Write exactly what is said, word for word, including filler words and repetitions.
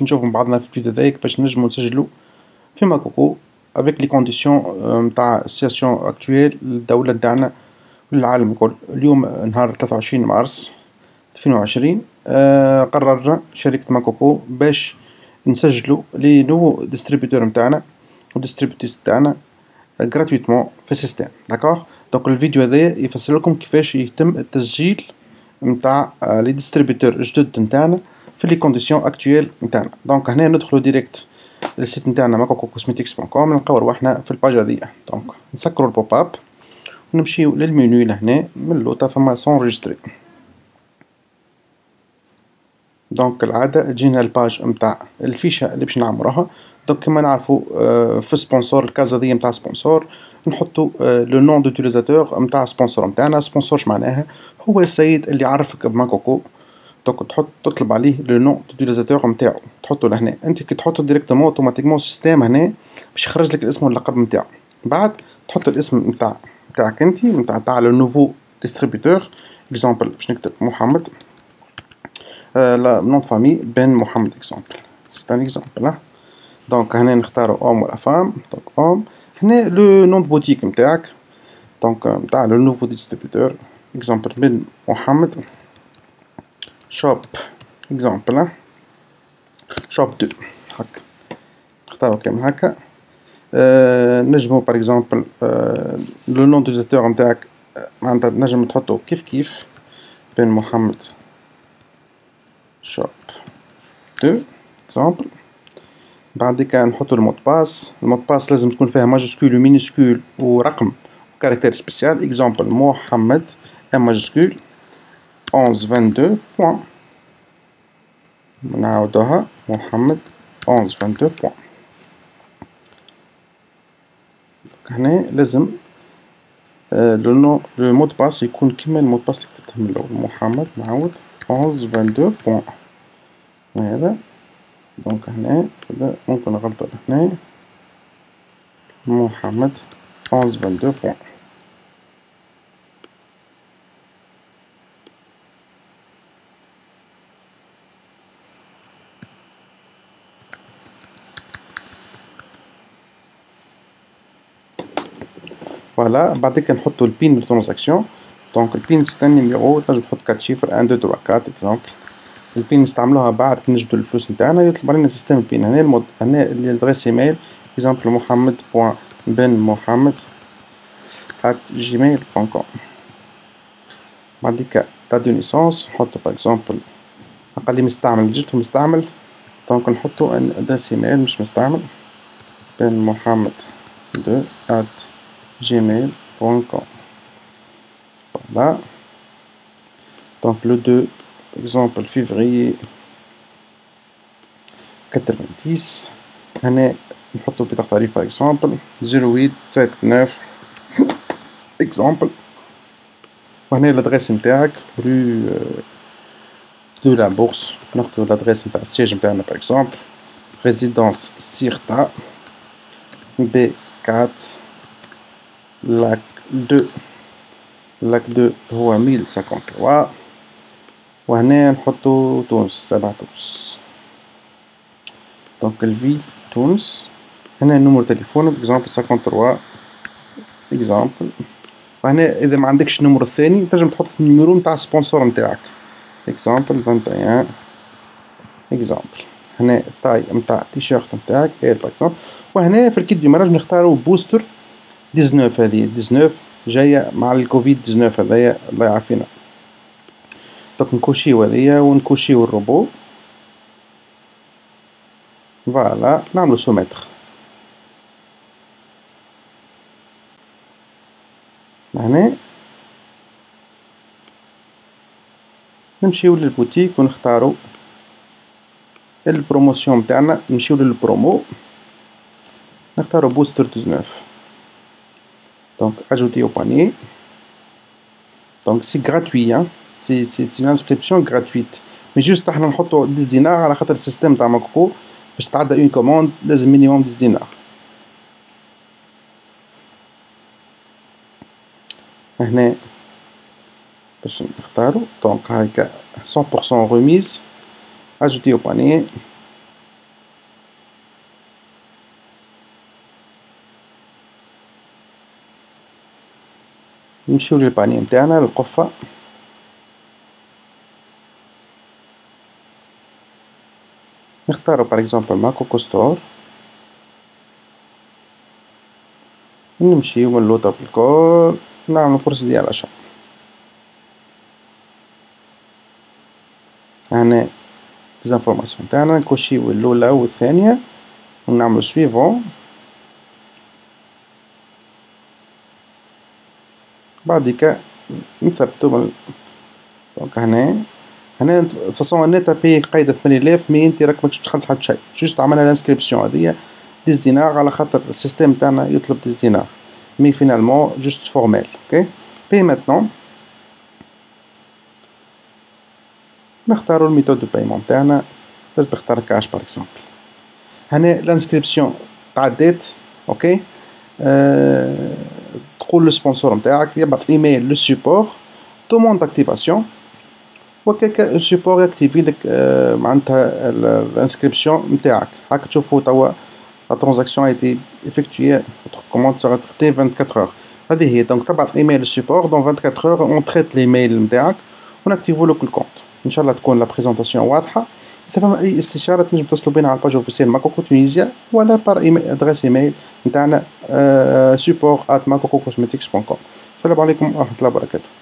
باش نشوفوا مع بعضنا في الفيديو ذاك باش نجمو نسجلو في ماكوكو افيك لي كونديسيون نتاع السيتياسيون اكتويل للدولة نتاعنا والعالم الكل. اليوم نهار ثلاثة وعشرين مارس ألفين وعشرين، آه قررنا شركة ماكوكو باش نسجلو لي نو ديستريبيوتور نتاعنا وديستريبيوتيست نتاعنا غراتويتمون في السيستم. داكوغ، دونك الفيديو هذايا يفسر لكم كيفاش يتم التسجيل نتاع لي ديستريبيوتور الجدد نتاعنا في لي كونديسيون اكتويل نتاعنا. دونك هنا ندخلو ديريكت للسيت نتاعنا ماكوكو كوزميتكس دوت كوم، نلقاو رواحنا في الباج هذيا. دونك نسكرو البوب اب ونمشيو للمنيو لهنا، من اللوطا فما سونجستري. دونك العادة تجينا الباج نتاع الفيشة اللي باش نعمروها. دونك كما نعرفوا في سبونسور الكازا دي نتاع سبونسور نحطوا لو نون دوتيليزاتور نتاع سبونسور نتاعنا. سبونسور اش معناها؟ هو السيد اللي يعرفك بماكوكو. دونك تحط تطلب عليه لو نون دوتيليزاتور نتاعو، تحطه لهنا. انت كي تحطه ديريكتومون اوتوماتيكمون السيستم هنا باش يخرج لك الاسم واللقب نتاعو. بعد تحط الاسم نتاع نتاعك انت نتاع تاع لو نوفو ديستريبيوتور. اكزامبل باش نكتب محمد، لا نون دو فامي بن محمد اكزامبل، سي ان اكزامبل. دونك هنا نختارو اوم ولا فام. دونك اوم. هنا لو نون دو بوتيك نتاعك، دونك نتاع لو نوفو ديستريبيوتور اكزامبل بن محمد شوب اكزامبل شوب دو. هكا نختارو كامل هكا. أه نجمو باغ اكزامبل أه لو نون دوتيليزاتور نتاعك معناتها نجم تحطو كيف كيف بن محمد شوب دو اكزامبل. بعديك نحطو المود باس. المود باس لازم تكون فيها ماجسكول ومينيسكول ورقم وكاركتير سبيسيال. اكزامبل محمد ام ماجسكول أحد عشر اثنين وعشرين بوان. نعاودوها محمد أحد عشر اثنين وعشرين بوان. هنا لازم لو نو لو مود باس يكون كيما المود باس اللي كتبته من الأول. محمد نعاود أحد عشر اثنين وعشرين بوان. هذا دونك هنا هذا ممكن غلطة هنا محمد أحد عشر اثنين وعشرين بوان. فوالا. بعديك نحطو البين دو ترانزاكسيون. دونك البين سي ان نيميرو تنجم تحط كات شيفر واحد اثنين ثلاثة أربعة اكزامبل. البين نستعملوها بعد كي نجبدو الفلوس نتاعنا يطلب علينا سيستم البين. هنا المود هنا الادريس ايميل اكزامبل محمد بوان بن محمد ات جيميل بوان كوم. بعديك تا دو نيسونس نحطو باغ اكزامبل أقل مستعمل جبتو مستعمل. دونك نحطو ان ادريس ايميل مش مستعمل بن محمد دو ات جيميل بوان كوم. فوالا. دونك لو دو اكزامبل فيفري تسعين. هنا نحطو بطاقة تعريف باغ اكزامبل صفر ثمانية سبعة تسعة اكزامبل. وهنا الادريس نتاعك رو دو لا بورصة. ناخدو الادريس نتاع السياج نتاعنا باغ اكزامبل ريزيدونس سيرتا بي أربعة لاك دو. لاك دو هو مية وخمسة وثلاثين. وهنا نحطو تونس سبعة تونس. دونك الفي تونس. هنا نمرو تليفون اكزامبل ثلاثة وخمسين اكزامبل. وهنا اذا ما عندكش النمرو الثاني تنجم تحط النيميرو نتاع السبونسور نتاعك اكزامبل واحد وعشرين اكزامبل. هنا التاي نتاع التيشيرت نتاعك ال باغ اكزامبل. وهنا في الكيت دو مارج نختارو بوستر تسعة عشر. هذه تسعة عشر جاية مع الكوفيد تسعة عشر هذايا الله يعافينا. دونك نكوشيو هذيا ونكوشيو الروبو. فوالا نعملو سوميتر. هنا نمشيو للبوتيك ونختارو البروموسيون نتاعنا. نمشيو للبرومو نختارو بوستر تسعة عشر. دونك اجوتي او باني. دونك سي غراتوي. سي سي سي انسكريبسيون غراتويت. مي جوست احنا نحطو عشرة دينار على خاطر السيستم تاع ماكوكو باش تعدى اون كوموند لازم مينيموم عشرة دينار. هنا باش نختارو دونك هاكا مية بالمية ريميز اجوتي او باني. نمشيو للباني نتاعنا للقفة. نختارو بار اكزومبل ما كوكو ستور، نمشيو من اللوطة بالكل نعملو بروسيدي على الأشعار. هنا ليزانفورماسيون تاعنا نكوشيو الأولى والثانية ونعملو سويفون. بعديكا نثبتو من دونك هنا هنا دفاصون هنا تابي قايدة ثمانية آلاف، مي انت راك ماكش تخلص حتى شي، جوست عملنا الانسكريبسيون هاذيا ديس دينار على خاطر السيستيم تاعنا يطلب ديس دينار، مي فينالمون جوست فورميل. اوكي بي ماتنون نختارو الميثود دو بايمون تاعنا، لازم نختار كاش بار اكزومبل. هنا الانسكريبسيون تعدات. اوكي أه... تقول للسبونسور نتاعك يبعث ايميل للسيبور دوموند اكتيفاسيون، وكاكا السيبور يكتيفي لك أه معناتها الانسكريبسيون نتاعك. هاك تشوفوا توا لا ترانزاكسيون ايتي افيكتوي كوموند سيغ تختي أربعة وعشرين اور. هذه هي دونك تبعث ايميل للسيبور دون أربعة وعشرين اور اون تريت الايميل نتاعك ونكتيفو لك الكونت. ان شاء الله تكون لا بريزونطاسيون واضحه. إذا فما أي استشارة تنجم تتصلوا بنا على الباج أوفيسيال ماكوكو تونيزيا ولا بار إيميل أدريس إيميل نتاعنا support at makokocosmetics دوت كوم. السلام عليكم ورحمة الله وبركاته.